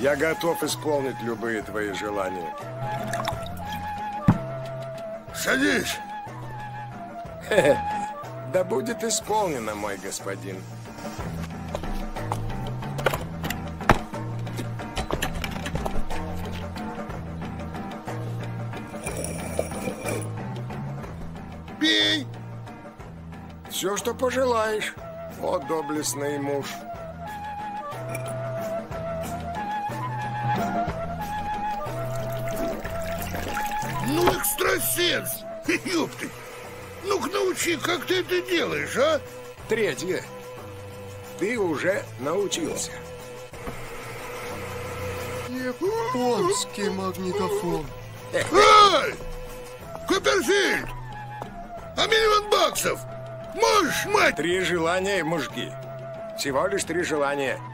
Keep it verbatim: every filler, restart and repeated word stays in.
Я готов исполнить любые твои желания. Садись. Да будет исполнено, мой господин. Пей. Все, что пожелаешь, о доблестный муж. Ну, экстрасенс! Ёпты! Ну-ка научи, как ты это делаешь, а? Третье. Ты уже научился. Японский магнитофон. Эй! Копперфильд! А миллион баксов? Можешь, мать? Три желания, мужики. Всего лишь три желания.